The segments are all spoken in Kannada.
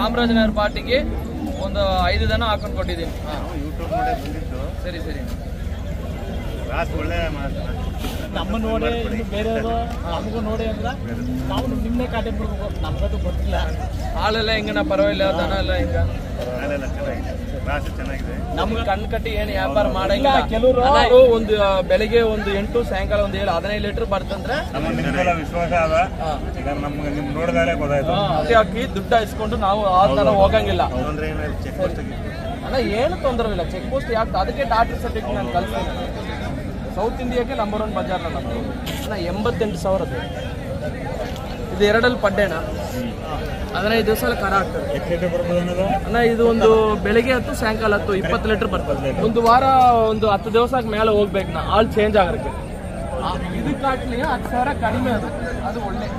ಚಾಮರಾಜನಗರ ಪಾರ್ಟಿಗೆ ಒಂದು 5 ದನ ಹಾಕೊಂಡು ಕೊಟ್ಟಿದ್ದೀನಿ. ಯೂಟ್ಯೂಬ್ ನೋಡೇ ಬಂದಿದ್ದು. ಸರಿ ಸರಿ. ಕ್ಲಾಸ್ ಒಳ್ಳೆ ನಮ್ಮ ನೋಡಿ ಇನ್ನು ಬೇರೆಯವರು ನಮಗೂ ನೋಡಿ ಅಂದ್ರೆ ನಾವು ನಿಮ್ಮನ್ನೇ ಕಾಟೆ ಬಿಡ್ಬೇಕು, ನಮ್ಗದು ಗೊತ್ತಿಲ್ಲ. ಹಾಲೆಲ್ಲ ಹೆಂಗನ ಪರವಾಗಿಲ್ಲ, ದನ ಎಲ್ಲ ಹೆಂಗ? ಹಾಲೆಲ್ಲ ಚೆನ್ನಾಗಿದೆ, ಕ್ಲಾಸ್ ಚೆನ್ನಾಗಿದೆ. ನಮ್ಗೆ ಕಣ್ ಕಟ್ಟಿ ಏನು ವ್ಯಾಪಾರ ಮಾಡಂಗಿಲ್ಲ. ಕೆಲವರು ಒಂದು ಬೆಳಿಗ್ಗೆ ಒಂದು 8, ಸಾಯಂಕಾಲ ಒಂದು 7, 15 ಲೀಟರ್ ಬರ್ತಂದ್ರೆ ನಿಮ್ಗೆಲ್ಲ ವಿಶ್ವಾಸ ಅದ. ಈಗ ನಮ್ಗೆ ನಿಮ್ ನೋಡಿದಾಗಲೇ ಗೊತ್ತಾಯ್ತು. ಹಾಕಿ ದುಡ್ಡು ಇಸ್ಕೊಂಡು ನಾವು ಆ ತರ ಹೋಗಂಗಿಲ್ಲ. ಚೆಕ್ ಪೋಸ್ಟ್ ಅಣ್ಣ ಏನು ತೊಂದರೆ ಇಲ್ಲ. ಚೆಕ್ ಪೋಸ್ಟ್ ಯಾಕೆ? ಅದಕ್ಕೆ ಡಾಕ್ಟರ್ ಸರ್ಟಿಫಿಕೇಟ್ ನಾನು ಕಳ್ಸ್ತೀನಿ. ಸೌತ್ ಇಂಡಿಯಾಕ್ಕೆ ನಂಬರ್ 1 ಬಜಾರ್ ನಮ್ಮದು ಅಣ್ಣ. 88,000 ಇದು 2 ಪಡ್ಡೆಣ. 15 ದಿವಸ ಕರ ಆಗ್ತದೆ ಅಣ್ಣ. ಇದು ಒಂದು ಬೆಳಿಗ್ಗೆ 10, ಸಾಯಂಕಾಲ 10, 20 ಲೀಟರ್ ಬರ್ತದೆ. ಒಂದು ವಾರ ಒಂದು 10 ದಿವಸ ಮೇಲೆ ಹೋಗ್ಬೇಕು ನಾ, ಹಾಲ್ ಚೇಂಜ್ ಆಗೋಕ್ಕೆ. ಇದಕ್ಕೆ ಹಾಕ್ಲಿ 10,000 ಕಡಿಮೆ. ಅದು ಒಳ್ಳೆ.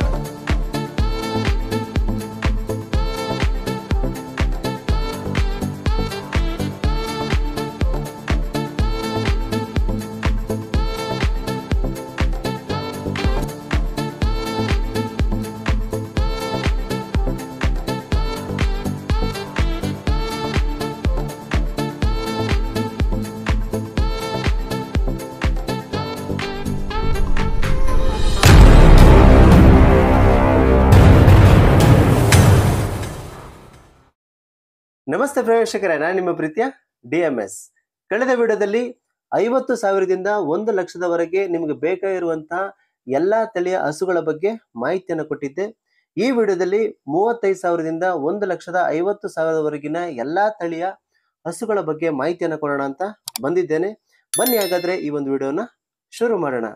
ನಮಸ್ತೆ ಪ್ರೇಕ್ಷಕರೇ, ನಾನು ನಿಮ್ಮ ಪ್ರೀತಿಯ DMS. ಕಳೆದ ವಿಡಿಯೋದಲ್ಲಿ 50,000ದಿಂದ 1 ಲಕ್ಷದವರೆಗೆ ನಿಮಗೆ ಬೇಕಾಗಿರುವಂತಹ ಎಲ್ಲಾ ತಳಿಯ ಹಸುಗಳ ಬಗ್ಗೆ ಮಾಹಿತಿಯನ್ನು ಕೊಟ್ಟಿದ್ದೆ. ಈ ವಿಡಿಯೋದಲ್ಲಿ 35,000ದಿಂದ 1,50,000ವರೆಗಿನ ಎಲ್ಲಾ ತಳಿಯ ಹಸುಗಳ ಬಗ್ಗೆ ಮಾಹಿತಿಯನ್ನು ಕೊಡೋಣ ಅಂತ ಬಂದಿದ್ದೇನೆ. ಬನ್ನಿ ಹಾಗಾದ್ರೆ ಈ ಒಂದು ವಿಡಿಯೋನ ಶುರು ಮಾಡೋಣ.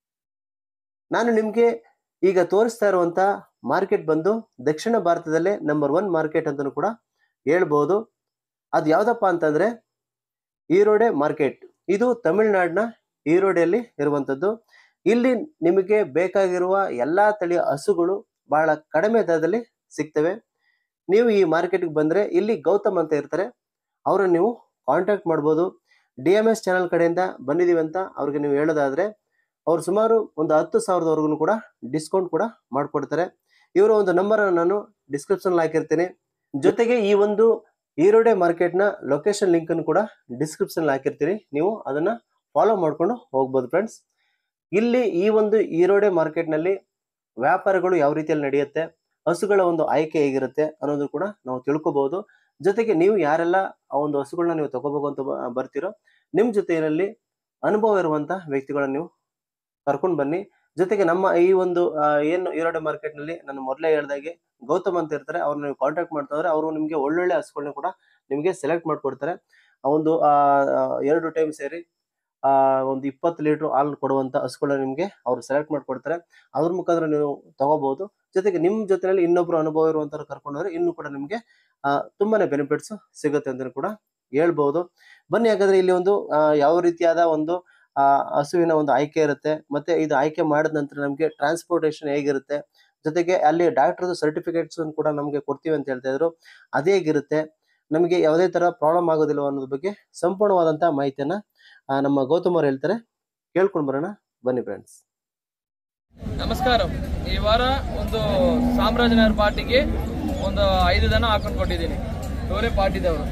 ನಾನು ನಿಮಗೆ ಈಗ ತೋರಿಸ್ತಾ ಇರುವಂತ ಮಾರ್ಕೆಟ್ ಬಂದು ದಕ್ಷಿಣ ಭಾರತದಲ್ಲೇ ನಂಬರ್ 1 ಮಾರ್ಕೆಟ್ ಅಂತಲೂ ಕೂಡ ಹೇಳ್ಬೋದು. ಅದು ಯಾವುದಪ್ಪ ಅಂತಂದ್ರೆ ಈರೋಡೆ ಮಾರ್ಕೆಟ್. ಇದು ತಮಿಳುನಾಡಿನ ಈರೋಡೆಯಲ್ಲಿ ಇರುವಂಥದ್ದು. ಇಲ್ಲಿ ನಿಮಗೆ ಬೇಕಾಗಿರುವ ಎಲ್ಲಾ ತಳಿಯ ಹಸುಗಳು ಬಹಳ ಕಡಿಮೆ ದರದಲ್ಲಿ ಸಿಗ್ತವೆ. ನೀವು ಈ ಮಾರ್ಕೆಟ್ಗೆ ಬಂದ್ರೆ ಇಲ್ಲಿ ಗೌತಮ್ ಅಂತ ಇರ್ತಾರೆ, ಅವ್ರನ್ನ ನೀವು ಕಾಂಟ್ಯಾಕ್ಟ್ ಮಾಡ್ಬೋದು. DMS ಚಾನಲ್ ಕಡೆಯಿಂದ ಬಂದಿದ್ದೀವಿ ಅಂತ ಅವ್ರಿಗೆ ನೀವು ಹೇಳೋದಾದ್ರೆ ಅವ್ರು ಸುಮಾರು ಒಂದು 10,000ವರೆಗೂ ಕೂಡ ಡಿಸ್ಕೌಂಟ್ ಕೂಡ ಮಾಡಿಕೊಡ್ತಾರೆ. ಇವರ ಒಂದು ನಂಬರ್ ನಾನು ಡಿಸ್ಕ್ರಿಪ್ಷನ್ ಹಾಕಿರ್ತೀನಿ. ಜೊತೆಗೆ ಈ ಒಂದು ಈರೋಡೆ ಮಾರ್ಕೆಟ್ನ ಲೊಕೇಶನ್ ಲಿಂಕ್ ಅನ್ನು ಕೂಡ ಡಿಸ್ಕ್ರಿಪ್ಷನ್ ಹಾಕಿರ್ತೀನಿ, ನೀವು ಅದನ್ನ ಫಾಲೋ ಮಾಡ್ಕೊಂಡು ಹೋಗ್ಬೋದು ಫ್ರೆಂಡ್ಸ್. ಇಲ್ಲಿ ಈ ಒಂದು ಈರೋಡೆ ಮಾರ್ಕೆಟ್ನಲ್ಲಿ ವ್ಯಾಪಾರಗಳು ಯಾವ ರೀತಿಯಲ್ಲಿ ನಡೆಯುತ್ತೆ, ಹಸುಗಳ ಒಂದು ಆಯ್ಕೆ ಹೇಗಿರುತ್ತೆ ಅನ್ನೋದು ಕೂಡ ನಾವು ತಿಳ್ಕೊಬಹುದು. ಜೊತೆಗೆ ನೀವು ಯಾರೆಲ್ಲ ಆ ಒಂದು ಹಸುಗಳನ್ನ ನೀವು ತಗೋಬೇಕು ಅಂತ ಬರ್ತೀರೋ ನಿಮ್ಮ ಜೊತೆಯಲ್ಲಿ ಅನುಭವ ಇರುವಂತ ವ್ಯಕ್ತಿಗಳನ್ನ ನೀವು ಕರ್ಕೊಂಡು ಬನ್ನಿ. ಜೊತೆಗೆ ನಮ್ಮ ಈ ಒಂದು ಏನು ಈರೋಡೆ ಮಾರ್ಕೆಟ್ ನಲ್ಲಿ ನಾನು ಮೊದಲೇ ಹೇಳ್ದಾಗೆ ಗೌತಮ್ ಅಂತ ಇರ್ತಾರೆ, ಅವ್ರನ್ನ ನೀವು ಕಾಂಟ್ಯಾಕ್ಟ್ ಮಾಡ್ತಾ ಇದ್ರೆ ಅವರು ನಿಮಗೆ ಒಳ್ಳೊಳ್ಳೆ ಹಸುಗಳನ್ನ ಕೂಡ ನಿಮಗೆ ಸೆಲೆಕ್ಟ್ ಮಾಡ್ಕೊಡ್ತಾರೆ. ಒಂದು 2 ಟೈಮ್ ಸೇರಿ ಒಂದು 20 ಲೀಟರ್ ಹಾಲು ಕೊಡುವಂತ ಹಸುಗಳನ್ನ ನಿಮಗೆ ಅವ್ರು ಸೆಲೆಕ್ಟ್ ಮಾಡ್ಕೊಡ್ತಾರೆ. ಅದ್ರ ಮುಖಾಂತರ ನೀವು ತಗೋಬಹುದು. ಜೊತೆಗೆ ನಿಮ್ಮ ಜೊತೆಯಲ್ಲಿ ಇನ್ನೊಬ್ರು ಅನುಭವ ಇರುವಂತ ಕರ್ಕೊಂಡ್ರೆ ಇನ್ನೂ ಕೂಡ ನಿಮಗೆ ತುಂಬಾನೇ ಬೆನಿಫಿಟ್ಸ್ ಸಿಗುತ್ತೆ ಅಂತ ಕೂಡ ಹೇಳ್ಬಹುದು. ಬನ್ನಿ ಹಾಗಾದ್ರೆ ಇಲ್ಲಿ ಒಂದು ಯಾವ ರೀತಿಯಾದ ಒಂದು ಹಸುವಿನ ಒಂದು ಆಯ್ಕೆ ಇರುತ್ತೆ, ಮತ್ತೆ ಇದು ಆಯ್ಕೆ ಮಾಡಿದ ನಂತರ ನಮಗೆ ಟ್ರಾನ್ಸ್ಪೋರ್ಟೇಷನ್ ಹೇಗಿರುತ್ತೆ, ಜೊತೆಗೆ ಅಲ್ಲಿ ಡಾಕ್ಟರ್ ಸರ್ಟಿಫಿಕೇಟ್ಸ್ ಕೂಡ ನಮಗೆ ಕೊಡ್ತೀವಿ ಅಂತ ಹೇಳ್ತಾ ಇದ್ರು, ಅದೇ ಹೇಗಿರುತ್ತೆ, ನಮಗೆ ಯಾವುದೇ ತರ ಪ್ರಾಬ್ಲಮ್ ಆಗೋದಿಲ್ಲ ಅನ್ನೋದ್ರ ಬಗ್ಗೆ ಸಂಪೂರ್ಣವಾದಂತಹ ಮಾಹಿತಿಯನ್ನ ನಮ್ಮ ಗೌತಮ್ ಅವರು ಹೇಳ್ತಾರೆ. ಕೇಳ್ಕೊಂಡು ಬರೋಣ ಬನ್ನಿ ಫ್ರೆಂಡ್ಸ್. ನಮಸ್ಕಾರ. ಈ ವಾರ ಒಂದು ಚಾಮರಾಜನಗರ ಪಾರ್ಟಿಗೆ ಒಂದು 5 ದನ ಹಾಕೊಂಡು ಕೊಟ್ಟಿದ್ದೀನಿ. ಟೋರೆ ಪಾರ್ಟಿದವರು.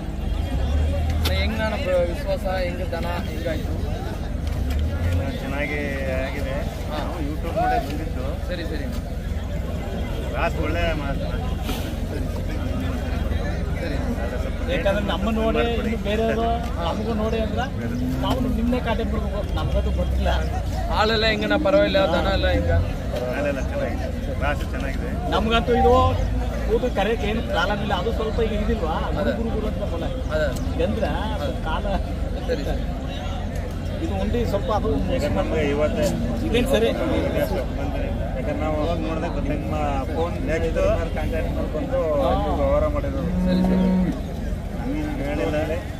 ಹೆಂಗ್ ನಾನು ವಿಶ್ವಾಸ, ಹೆಂಗ ದನ ಹೆಂಗಾಯ್ತು? ಚೆನ್ನಾಗಿ ಆಗಿದೆ. ಯೂಟ್ಯೂಬ್ ನೋಡೇ ಬಂದಿದ್ದು. ಸರಿ ಸರಿ. ಕ್ಲಾಸ್ ಒಳ್ಳೆ ಸರಿ. ಯಾಕಂದ್ರೆ ನಮ್ಮ ನೋಡಿ ಇನ್ನು ಬೇರೆಯವರು ನಮಗೂ ನೋಡಿ ಅಂದ್ರೆ ನಾವು ನಿಮ್ಮನ್ನೇ ಕಾಟೆ ಬಿಡ್ಬೇಕು, ನಮ್ಗದು ಗೊತ್ತಿಲ್ಲ. ಹಾಲೆಲ್ಲ ಹೆಂಗನ ಪರವಾಗಿಲ್ಲ, ದನ ಎಲ್ಲ ಹೆಂಗ? ಹಾಲೆಲ್ಲ ಚೆನ್ನಾಗಿದೆ, ಕ್ಲಾಸ್ ಚೆನ್ನಾಗಿದೆ. ನಮ್ಗಂತೂ ಇದು ಕೂತು ಕರೆಯಕ್ಕೆ ಏನು ಪ್ರಾಬ್ಲಮ್ ಇಲ್ಲ. ಅದು ಸ್ವಲ್ಪ ಈಗ ಇದಿಲ್ವಾ ಗುರು ಅಂತ ಬಲ್ಲ ಅಂದ್ರೆ ಕಾಲ. ಸರಿ ಸರಿ. ಇದು ಉಂಡಿ ಸ್ವಲ್ಪ ಅದು ನಮ್ಗೆ ಇವತ್ತೇ ಇದೇನು ಸರಿ. ಯಾಕಂದ್ರೆ ನಾವು ನೋಡಿದಾಗ ನಿಮ್ಮ ಫೋನ್ ನೆಕ್ಸ್ಟ್ ಕಾಂಟ್ಯಾಕ್ಟ್ ಮಾಡ್ಕೊಂಡು ವ್ಯವಹಾರ ಮಾಡಿದ್ರು. ಸರಿ ಸರಿ. ಹೇಳಿಲ್ಲ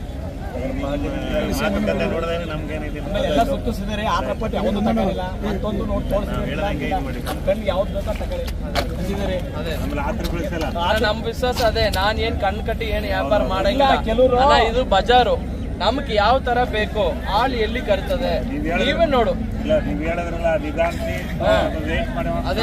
ಮಾತುಕತೆ ನೋಡಿದಾಗ ನಮ್ಗೇನಿಲ್ಲ. ಎಲ್ಲ ಸುತ್ತಿಸಿದರೆ ಆ ಪ್ರಪಂಚ ಯಾವುದು ತಗೊಳ್ಳಿಲ್ಲ, ಮತ್ತೊಂದು ನೋಡಿ ತೋರಿಸಿದ್ರೆ ನಮ್ಮ ಕಣ್ಣಿಗೆ ಯಾವ್ದು ಬೇಕಾ ತಗೊಳ್ಳಿ ಅಂದಿದ್ದಾರೆ. ಅದೇ ನಮ್ಗೆ ಆತರ ಬೀಳಿಸಲ್ಲ. ನಮ್ ವಿಶ್ವಾಸ ಅದೇ. ನಾನ್ ಏನ್ ಕಣ್ ಕಟ್ಟಿ ಏನ್ ವ್ಯಾಪಾರ ಮಾಡಂಗಿಲ್ಲ. ಕೆಲವರು ಇದು ಬಜಾರು ನಮ್ಗೆ ಯಾವ ತರ ಬೇಕೋ ಹಾಲು ಎಲ್ಲಿ ಕರ್ತದೆ ನೀವೇ ನೋಡು. ಇಲ್ಲ ನೀವು ಹೇಳಿದ್ರಲ್ಲ ನಿಧಾನಿಸಿ ವೇಟ್ ಮಾಡಿ ಅದೇ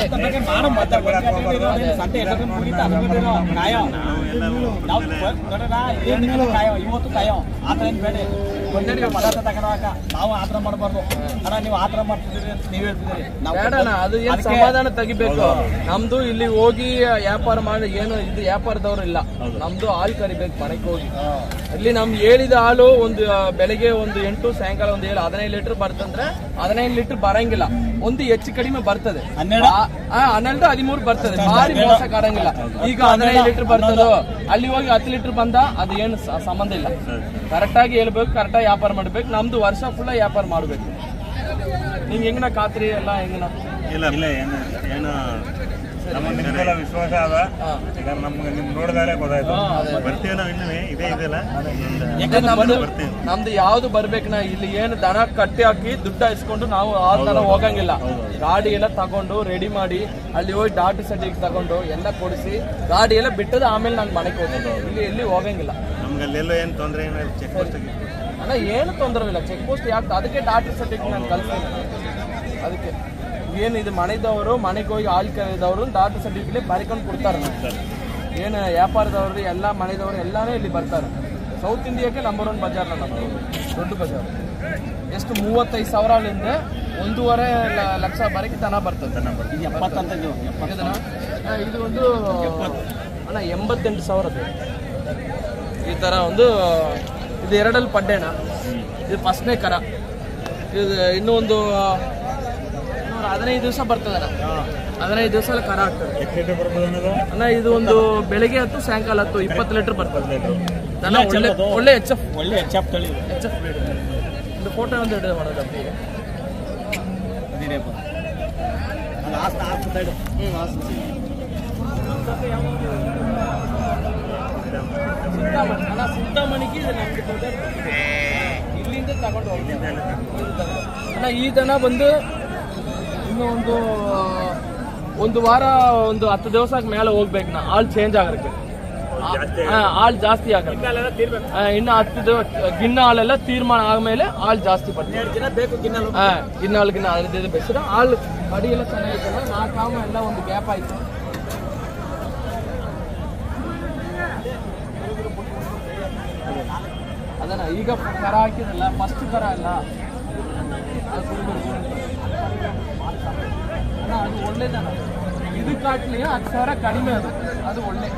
ಇವತ್ತು ಕಾಯೋ ಆತರ ಏನ್ ಬೇಡ ಪದಾರ್ಥ ತಗೊಳಕ ನಾವು ಆತರ ಮಾಡಬಾರ್ದು ಅಣ್ಣ. ನೀವು ಆತರ ಮಾಡ್ತಿದ್ದೀರಿ ಅಂತ ನೀವ್ ಹೇಳ್ತಿದ್ದೀರಿ. ಬೇಡಣ, ಅದು ಏನ್ ಸಮಾಧಾನ ತೆಗಿಬೇಕು. ನಮ್ದು ಇಲ್ಲಿ ಹೋಗಿ ವ್ಯಾಪಾರ ಮಾಡಿ ಏನು ಇದು ವ್ಯಾಪಾರದವ್ರು ಇಲ್ಲ. ನಮ್ದು ಹಾಲು ಕರಿಬೇಕು ಮನೆಗೆ ಹೋಗಿ. ಇಲ್ಲಿ ನಮ್ಗೆ ಹೇಳಿದ ಹಾಲು ಒಂದು ಬೆಳಿಗ್ಗೆ ಒಂದು 8 ಸಾಯಂಕಾಲ ಒಂದು 15 ಲೀಟರ್ ಬರ್ತಂದ್ರೆ 15 ಲೀಟರ್ ಬರಂಗಿಲ್ಲ, ಒಂದು ಹೆಚ್ಚು ಕಡಿಮೆ ಬರ್ತದೆ. 12 13 ಬರ್ತದೆ, ಭಾರಿ ಮೋಸ ಕಾಡಂಗಿಲ್ಲ. ಈಗ 15 ಲೀಟರ್ ಬರ್ತದೋ ಅಲ್ಲಿ ಹೋಗಿ 10 ಲೀಟರ್ ಬಂದ ಅದು ಏನು ಸಂಬಂಧ ಇಲ್ಲ. ಕರೆಕ್ಟ್ ಆಗಿ ಹೇಳ್ಬೇಕು, ಕರೆಕ್ಟ್ ಆಗಿ ವ್ಯಾಪಾರ ಮಾಡ್ಬೇಕು. ನಮ್ದು ವರ್ಷ ಫುಲ್ ವ್ಯಾಪಾರ ಮಾಡ್ಬೇಕು. ನಿಂಗೆ ಹೆಂಗನ ಖಾತ್ರಿ ಎಲ್ಲ ಹೆಂಗನ ಇಲ್ಲ ಇಲ್ಲ ಏನು ನಮ್ಗೆಲ್ಲ ವಿಶ್ವಾಸ ಅದ. ಈಗ ನಮ್ಗೆ ನಿಮ್ ನೋಡಿದಾರೆ ಗೊತ್ತಾಯ್ತು. ಬರ್ತೀವಿ ನಾವು ಇನ್ನೂ ಇದೇ ಇದೆಲ್ಲ ನಮ್ದು ಯಾವ್ದು ಬರ್ಬೇಕನ ಇಲ್ಲಿ ಏನು ದನ ಕಟ್ಟಿ ಹಾಕಿ ದುಡ್ಡ ಇಸ್ಕೊಂಡು ನಾವು ಆ ತರ ಹೋಗಂಗಿಲ್ಲ. ಗಾಡಿ ಎಲ್ಲ ತಗೊಂಡು ರೆಡಿ ಮಾಡಿ ಅಲ್ಲಿ ಹೋಗಿ ಡಾಕ್ಟರ್ ಸರ್ಟಿಫಿಕೇಟ್ ತಗೊಂಡು ಎಲ್ಲ ಕೊಡಿಸಿ ಗಾಡಿ ಎಲ್ಲ ಬಿಟ್ಟದ ಆಮೇಲೆ ನಾನು ಮನೆಗೆ ಹೋಗೋದು. ಇಲ್ಲಿ ಎಲ್ಲಿ ಹೋಗಂಗಿಲ್ಲ. ನಮ್ಗೆ ಅಲ್ಲೆಲ್ಲೋ ಏನು ತೊಂದರೆ ಏನಾದ್ರು ಚೆಕ್ ಪೋಸ್ಟ್ ಅಣ್ಣ ಏನು ತೊಂದರೆ ಇಲ್ಲ. ಚೆಕ್ ಪೋಸ್ಟ್ ಯಾಕೆ ಅದಕ್ಕೆ ಡಾಕ್ಟರ್ ಸರ್ಟಿಫಿಕೇಟ್ ನಾನು ಕಳ್ಸ್ತೀನಿ. ಅದಕ್ಕೆ ಏನು ಇದು ಮನೆದವರು ಮನೆಗೆ ಹೋಗಿ ಹಾಲು ಕರೆದವರು ಡಾಕ್ಟರ್ ಸರ್ಟಿಫಿಕೇಟ್ ಬರಿಕೊಂಡು ಕೊಡ್ತಾರೆ. ಏನು ವ್ಯಾಪಾರದವ್ರು ಎಲ್ಲ ಮನೆದವರು ಎಲ್ಲಾನು ಇಲ್ಲಿ ಬರ್ತಾರೆ. ಸೌತ್ ಇಂಡಿಯಾಕ್ಕೆ ನಂಬರ್ 1 ಬಜಾರ್ ನಮ್ಮದು, ದೊಡ್ಡ ಬಜಾರ್. ಎಷ್ಟು 35,000ಲಿಂದ 1.5 ಲಕ್ಷ ಬರಕ್ಕೆ ತನ ಬರ್ತದೆ. ಇದು ಒಂದು ಅಣ್ಣ 88,000 ಈ ತರ ಒಂದು. ಇದು 2 ಪಡ್ಡೆಣ. ಇದು ಫಸ್ಟ್ನೇ ಕರ. ಇದು ಇನ್ನೂ ಒಂದು 15 ದಿವಸ ಬರ್ತದೆ ಅಣ್ಣ. 15 ದಿವಸ ಕರ ಆಗ್ತದೆ ಅಣ್ಣ. ಇದು ಒಂದು ಬೆಳಿಗ್ಗೆ 10 ಸಾಯಂಕಾಲ 10 20 ಲೀಟರ್ ಬರ್ತದೆ. ಒಳ್ಳೆ ಎಚ್ ಎಫ್ ತಳಿ. ಒಂದು ಫೋಟೋ ಒಂದು ಹಿಡಿದು ಮಾಡೋದು ಅಪ್ಪಿಗೆ. ಸಿಂತಾಮಣಿಗೆ ಇಲ್ಲಿಂದ ತಗೊಂಡು ಹೋಗ್ತೀವಿ ಅಣ್ಣ. ಈ ದನ ಬಂದು ಇನ್ನು ಒಂದು ವಾರ ಒಂದು 10 ದಿವಸ ಮೇಲೆ ಹೋಗ್ಬೇಕು ನಾ. ಹಾಲು ಚೇಂಜ್ ಆಗಕ್ಕೆ, ಹಾಲು ಜಾಸ್ತಿ ಆಗಕ್ಕೆ ಇನ್ನು 10 ದಿವಸ ಗಿನ್ನ ಹಾಲೆಲ್ಲ ತೀರ್ಮಾನ ಆದ್ಮೇಲೆ ಹಾಲು ಜಾಸ್ತಿ ಬರ್ತದೆ. ಗಿನ್ನ ಹಾಲು ಬೆಸರು ಹಾಲು ಅಡಿ ಎಲ್ಲ ಚೆನ್ನಾಗಿತ್ತಲ್ಲ. 4 ಆಮ ಎಲ್ಲ ಒಂದು ಗ್ಯಾಪ್ ಆಯ್ತು. ಅದನ್ನ ಈಗ ಕರ ಹಾಕಿರಲ್ಲ, ಫಸ್ಟ್ ಕರ ಅಲ್ಲ. ಅದು ಒಳ್ಳೇದನ. ಇದಕ್ಕಾಟ್ಲಿ 10,000 ಕಡಿಮೆ. ಅದು ಒಳ್ಳೆ.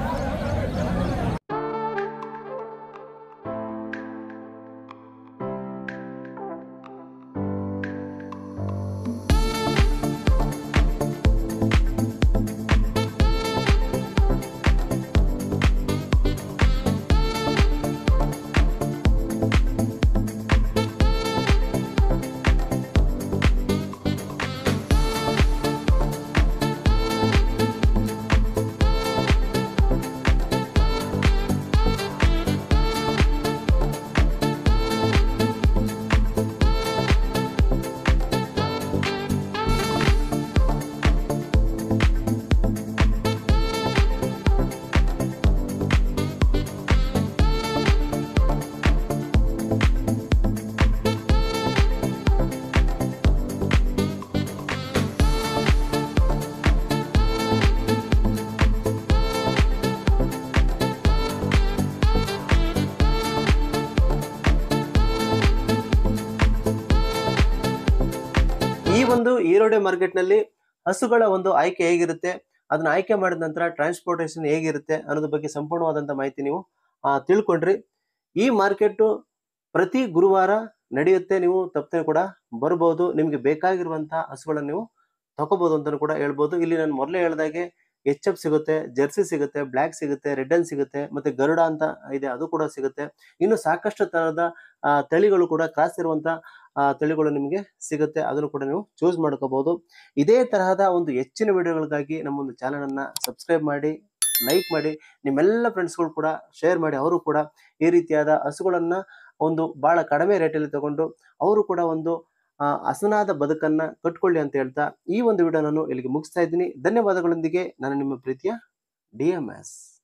ಒಂದು ಈರೋಡೆ ಮಾರ್ಕೆಟ್ ನಲ್ಲಿ ಹಸುಗಳ ಒಂದು ಆಯ್ಕೆ ಹೇಗಿರುತ್ತೆ, ಅದನ್ನ ಆಯ್ಕೆ ಮಾಡಿದ ನಂತರ ಟ್ರಾನ್ಸ್ಪೋರ್ಟೇಷನ್ ಹೇಗಿರುತ್ತೆ ಅನ್ನೋದ್ರ ಬಗ್ಗೆ ಸಂಪೂರ್ಣವಾದಂತ ಮಾಹಿತಿ ನೀವು ತಿಳ್ಕೊಂಡ್ರಿ. ಈ ಮಾರ್ಕೆಟ್ ಪ್ರತಿ ಗುರುವಾರ ನಡೆಯುತ್ತೆ. ನೀವು ತಪ್ಪದೆ ಕೂಡ ಬರಬಹುದು. ನಿಮ್ಗೆ ಬೇಕಾಗಿರುವಂತಹ ಹಸುಗಳನ್ನ ನೀವು ತಗೋಬಹುದು ಅಂತಾನು ಕೂಡ ಹೇಳ್ಬೋದು. ಇಲ್ಲಿ ನಾನು ಮೊದಲೇ ಹೇಳ್ದಾಗೆ HF ಸಿಗುತ್ತೆ, ಜರ್ಸಿ ಸಿಗುತ್ತೆ, ಬ್ಲಾಕ್ ಸಿಗುತ್ತೆ, ರೆಡ್ ಅನ್ ಸಿಗುತ್ತೆ, ಮತ್ತೆ ಗರುಡ ಅಂತ ಇದೆ ಅದು ಕೂಡ ಸಿಗುತ್ತೆ. ಇನ್ನು ಸಾಕಷ್ಟು ತರಹದ ತಳಿಗಳು ಕೂಡ ಕ್ರಾಸ್ ಇರುವಂತ ತಳಿಗಳು ನಿಮಗೆ ಸಿಗುತ್ತೆ. ಅದನ್ನು ಕೂಡ ನೀವು ಚೂಸ್ ಮಾಡ್ಕೋಬಹುದು. ಇದೇ ತರಹದ ಒಂದು ಹೆಚ್ಚಿನ ವಿಡಿಯೋಗಳಿಗಾಗಿ ನಮ್ಮ ಒಂದು ಚಾನೆಲ್ ಅನ್ನ ಸಬ್ಸ್ಕ್ರೈಬ್ ಮಾಡಿ, ಲೈಕ್ ಮಾಡಿ, ನಿಮ್ಮೆಲ್ಲ ಫ್ರೆಂಡ್ಸ್ಗಳು ಕೂಡ ಶೇರ್ ಮಾಡಿ. ಅವರು ಕೂಡ ಈ ರೀತಿಯಾದ ಹಸುಗಳನ್ನ ಒಂದು ಬಹಳ ಕಡಿಮೆ ರೇಟಲ್ಲಿ ತಗೊಂಡು ಅವರು ಕೂಡ ಒಂದು ಹಸನಾದ ಬದುಕನ್ನ ಕಟ್ಕೊಳ್ಳಿ ಅಂತ ಹೇಳ್ತಾ ಈ ಒಂದು ವಿಡಿಯೋ ನಾನು ಇಲ್ಲಿಗೆ ಮುಗಿಸ್ತಾ ಇದ್ದೀನಿ. ಧನ್ಯವಾದಗಳೊಂದಿಗೆ ನಾನು ನಿಮ್ಮ ಪ್ರೀತಿಯ DMS.